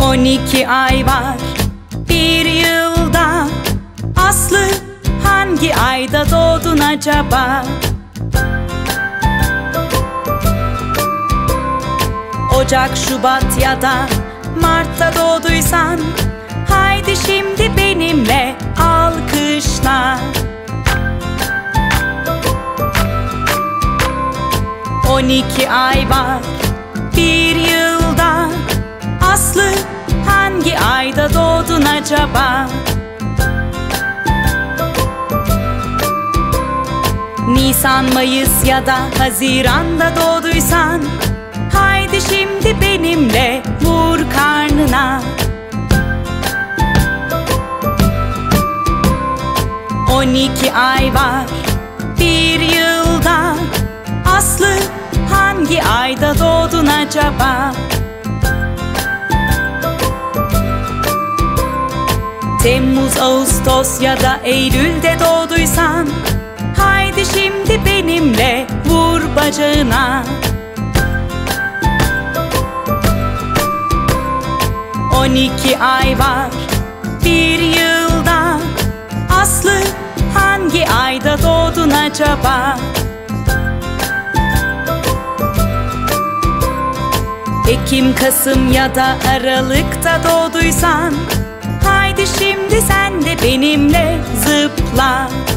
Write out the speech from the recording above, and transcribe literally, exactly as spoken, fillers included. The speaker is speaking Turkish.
On iki ay var bir yılda. Aslı, hangi ayda doğdun acaba? Ocak, Şubat ya da Mart'ta doğduysan, haydi şimdi benimle alkışla. On iki ay var bir yılda. Aslı, hangi ayda doğdun acaba? Nisan, Mayıs ya da Haziran'da doğduysan, haydi şimdi benimle vur karnına. On iki ay var bir yılda. Aslı, hangi ayda doğdun acaba? Temmuz, Ağustos ya da Eylül'de doğduysan, haydi şimdi benimle vur bacağına. On iki ay var bir yılda. Aslı, hangi ayda doğdun acaba? Ekim, Kasım ya da Aralık'ta doğduysan, haydi şimdi sen de benimle zıpla.